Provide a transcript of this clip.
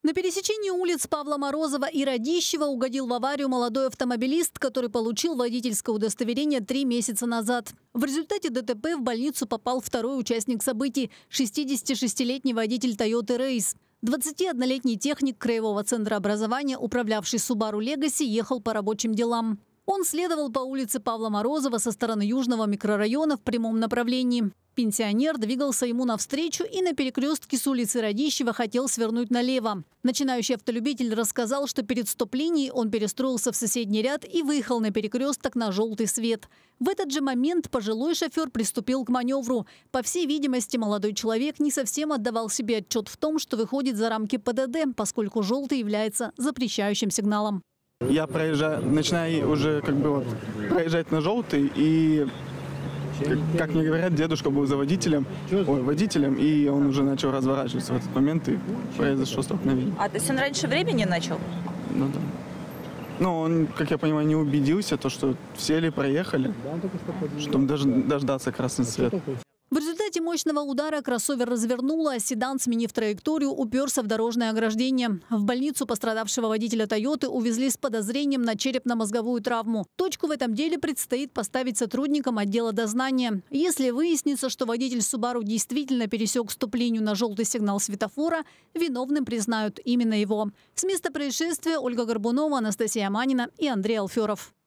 На пересечении улиц Павла Морозова и Радищева угодил в аварию молодой автомобилист, который получил водительское удостоверение 3 месяца назад. В результате ДТП в больницу попал второй участник событий – 66-летний водитель Toyota Race. 21-летний техник Краевого центра образования, управлявший Subaru Legacy, ехал по рабочим делам. Он следовал по улице Павла Морозова со стороны южного микрорайона в прямом направлении. Пенсионер двигался ему навстречу и на перекрестке с улицы Радищева хотел свернуть налево. Начинающий автолюбитель рассказал, что перед стоп-линией он перестроился в соседний ряд и выехал на перекресток на желтый свет. В этот же момент пожилой шофер приступил к маневру. По всей видимости, молодой человек не совсем отдавал себе отчет в том, что выходит за рамки ПДД, поскольку желтый является запрещающим сигналом. Я начинаю уже проезжать на желтый, и, как мне говорят, дедушка был водителем, и он уже начал разворачиваться в этот момент, и произошло столкновение. А то есть он раньше времени начал? Ну да. Но он, как я понимаю, не убедился, что все ли проехали, чтобы дождаться красный свет. В результате мощного удара кроссовер развернуло, а седан, сменив траекторию, уперся в дорожное ограждение. В больницу пострадавшего водителя «Тойоты» увезли с подозрением на черепно-мозговую травму. Точку в этом деле предстоит поставить сотрудникам отдела дознания. Если выяснится, что водитель Subaru действительно пересек стоп-линию на желтый сигнал светофора, виновным признают именно его. С места происшествия Ольга Горбунова, Анастасия Манина и Андрей Алферов.